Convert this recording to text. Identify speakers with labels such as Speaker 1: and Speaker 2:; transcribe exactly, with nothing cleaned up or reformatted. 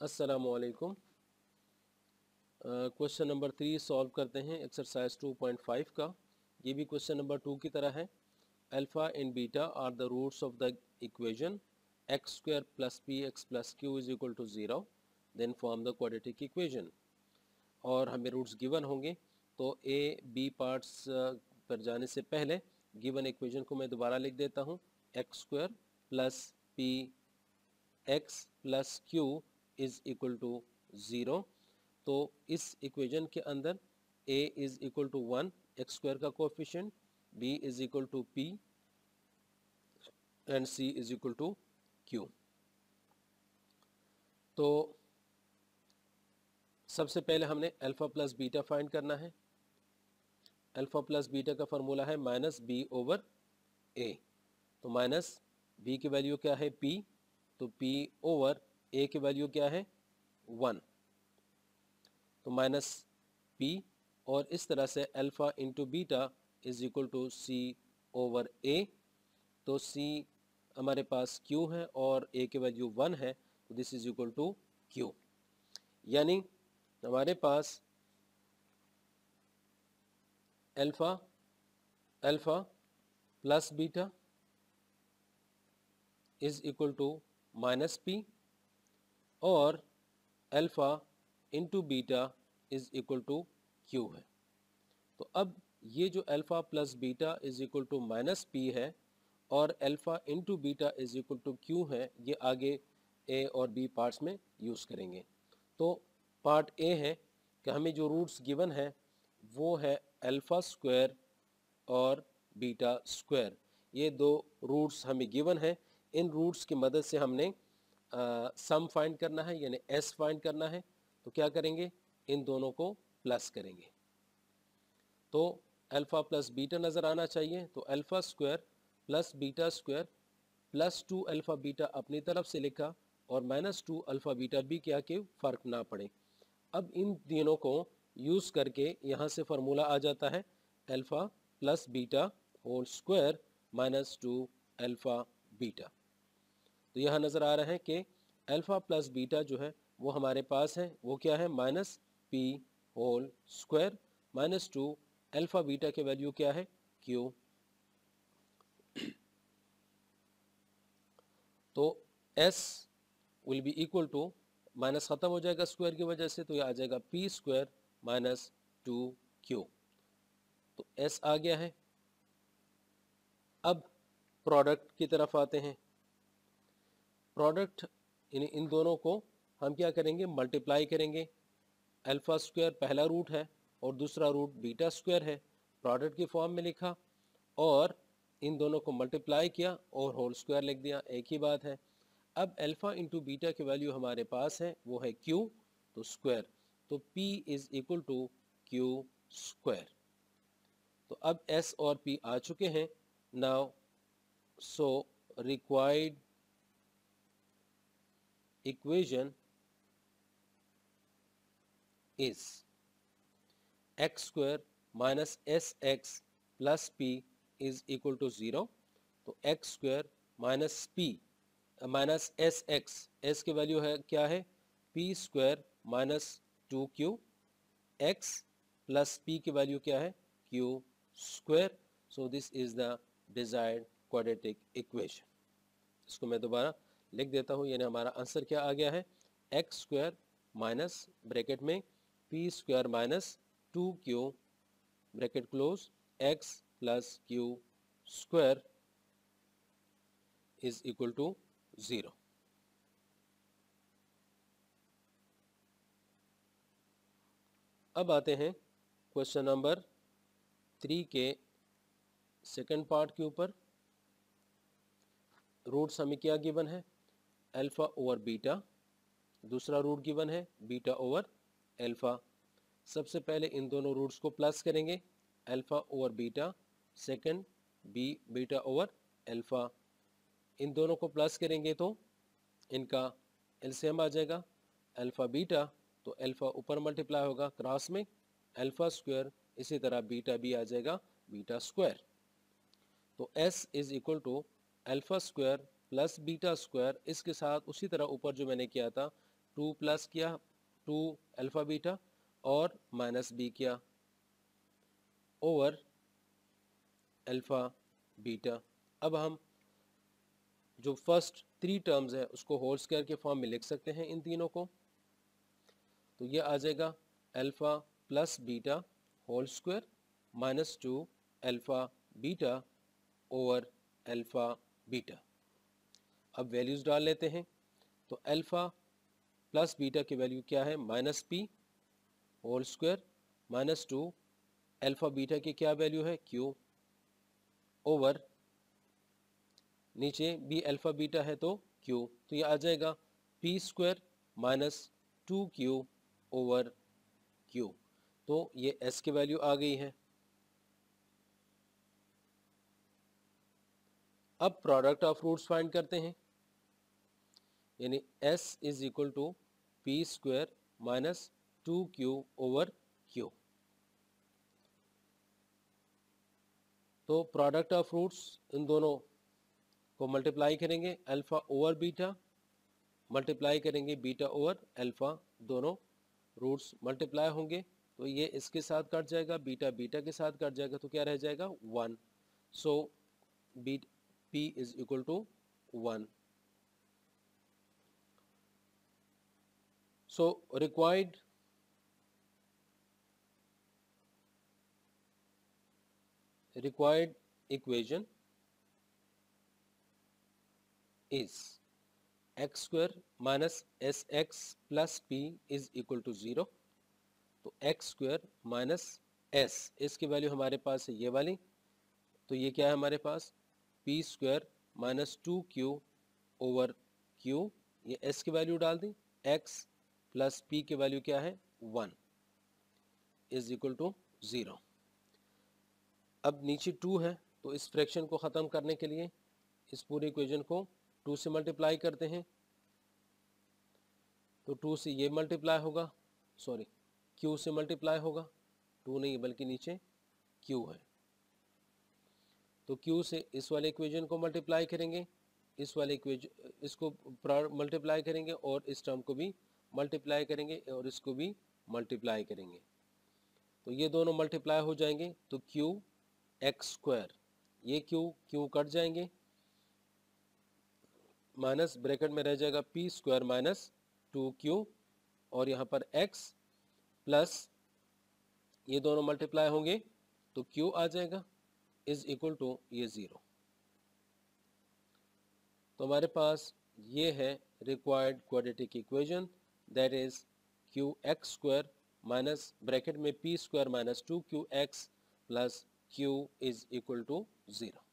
Speaker 1: अस्सलामुअलैकुम। Question number three solve करते हैं एक्सरसाइज टू पॉइंट फाइव का। ये भी क्वेश्चन नंबर टू की तरह है। Alpha and beta are the roots of the equation x square plus p x plus q is equal to zero, then form the quadratic equation. और हमें roots given होंगे, तो ए बी पार्ट्स पर जाने से पहले गिवन इक्वेशन को मैं दोबारा लिख देता हूँ। X square plus p x plus q is equal to zero. तो इस इक्वेशन के अंदर a is equal to one, x square का coefficient, b is equal to p and c is equal to q। तो सबसे पहले हमने alpha plus beta find करना है। अल्फा प्लस बीटा का फार्मूला है माइनस बी ओवर ए। तो माइनस b की वैल्यू क्या है p, तो p ओवर a की वैल्यू क्या है वन, तो माइनस p, और इस तरह से alpha into beta is equal to c over a। तो c हमारे पास q है और a की वैल्यू वन है, तो this is equal to q। यानी हमारे पास alpha alpha plus beta is equal to minus p और alpha into beta is equal to q है। तो अब ये जो alpha plus beta is equal to minus p है और alpha into beta is equal to q है, ये आगे ए और बी पार्ट्स में यूज़ करेंगे। तो पार्ट ए है कि हमें जो रूट्स गिवन है वो है अल्फ़ा स्क्वायर और बीटा स्क्वायर। ये दो रूट्स हमें गिवन है। इन रूट्स की मदद से हमने सम फाइंड करना है, यानी एस फाइंड करना है। तो क्या करेंगे, इन दोनों को प्लस करेंगे। तो अल्फ़ा प्लस बीटा नज़र आना चाहिए, तो alpha square plus beta square plus two alpha beta अपनी तरफ से लिखा और माइनस टू अल्फ़ा बीटा भी क्या कि फ़र्क ना पड़े। अब इन तीनों को यूज़ करके यहाँ से फार्मूला आ जाता है alpha plus beta whole square minus two alpha beta. तो यहाँ नज़र आ रहा है कि अल्फ़ा प्लस बीटा जो है वो हमारे पास है, वो क्या है minus p whole square minus two alpha beta की वैल्यू क्या है क्यू। तो s will be equal to, minus ख़त्म हो जाएगा स्क्वायर की वजह से, तो यह आ जाएगा p square minus two q. तो s आ गया है। अब प्रोडक्ट की तरफ आते हैं। प्रोडक्ट इन इन दोनों को हम क्या करेंगे, मल्टीप्लाई करेंगे। अल्फ़ा स्क्वायर पहला रूट है और दूसरा रूट बीटा स्क्वायर है, प्रोडक्ट की फॉर्म में लिखा और इन दोनों को मल्टीप्लाई किया और होल स्क्वायर लिख दिया, एक ही बात है। अब अल्फ़ा इंटू बीटा की वैल्यू हमारे पास है, वो है q, तो स्क्वायर, तो p is equal to q square. तो अब s और p आ चुके हैं। Now so required equation is x square minus s x plus p is equal to zero. तो x square minus p minus s x, s की value है क्या है p square minus two q, x plus p की value क्या है q square. So this is the desired quadratic equation. इसको मैं दोबारा लिख देता हूँ, यानी हमारा आंसर क्या आ गया है, एक्स स्क्वायर माइनस ब्रैकेट में p square minus two q bracket close x plus q square is equal to zero. अब आते हैं क्वेश्चन नंबर थ्री के सेकंड पार्ट के ऊपर। रूट्स हमें क्या गिवन है, अल्फ़ा ओवर बीटा, दूसरा रूट गिवन है बीटा ओवर अल्फ़ा। सबसे पहले इन दोनों रूट्स को प्लस करेंगे, alpha over beta, second b beta over alpha. इन दोनों को प्लस करेंगे तो इनका एलसीएम आ जाएगा अल्फ़ा बीटा, तो अल्फ़ा ऊपर मल्टीप्लाई होगा क्रॉस में अल्फ़ा स्क्वायर, इसी तरह बीटा भी आ जाएगा बीटा स्क्वायर। तो s is equal to alpha square plus beta square, इसके साथ उसी तरह ऊपर जो मैंने किया था टू प्लस किया टू अल्फ़ा बीटा और माइनस बी किया ओवर अल्फ़ा बीटा। अब हम जो फर्स्ट थ्री टर्म्स है उसको होल स्क्वायर के फॉर्म में लिख सकते हैं इन तीनों को। तो ये आ जाएगा alpha plus beta whole square minus two alpha beta over alpha beta. अब वैल्यूज़ डाल लेते हैं। तो अल्फ़ा प्लस बीटा की वैल्यू क्या है, minus p whole square minus two alpha beta की क्या वैल्यू है, क्यू ओवर नीचे बी अल्फ़ा बीटा है तो क्यू, तो ये आ जाएगा p square minus two q over q. तो ये एस की वैल्यू आ गई है। अब प्रोडक्ट ऑफ रूट्स फाइंड करते हैं, यानी s is equal to p square minus two q over q. तो प्रोडक्ट ऑफ रूट्स इन दोनों को मल्टीप्लाई करेंगे, अल्फ़ा ओवर बीटा मल्टीप्लाई करेंगे बीटा ओवर अल्फ़ा, दोनों रूट्स मल्टीप्लाई होंगे तो ये इसके साथ कट जाएगा, बीटा बीटा के साथ कट जाएगा तो क्या रह जाएगा one. So b p is equal to one. So required required equation is x square minus sx plus p is equal to zero. तो x square minus s, इसकी वैल्यू हमारे पास है ये वाली, तो ये क्या है हमारे पास p square minus two q over q, ये s की वैल्यू डाल दी, x प्लस p की वैल्यू क्या है one is equal to zero. अब नीचे टू है तो इस फ्रैक्शन को ख़त्म करने के लिए इस पूरे इक्वेशन को टू से मल्टीप्लाई करते हैं। तो टू से ये मल्टीप्लाई होगा, सॉरी क्यू से मल्टीप्लाई होगा, टू नहीं बल्कि नीचे क्यू है। तो क्यू से इस वाले इक्वेशन को मल्टीप्लाई करेंगे, इस वाले इक्वेशन इसको मल्टीप्लाई करेंगे और इस टर्म को भी मल्टीप्लाई करेंगे और इसको भी मल्टीप्लाई करेंगे। तो ये दोनों मल्टीप्लाई हो जाएंगे तो क्यू एक्स स्क्वायर, ये क्यू क्यू कट जाएंगे, माइनस ब्रैकेट में रह जाएगा p square minus two q और यहाँ पर x प्लस ये दोनों मल्टीप्लाई होंगे तो q आ जाएगा इज इक्वल टू ये ज़ीरो। तो हमारे पास ये है required quadratic equation, that is q x square minus bracket में p square minus two q x plus q is equal to zero.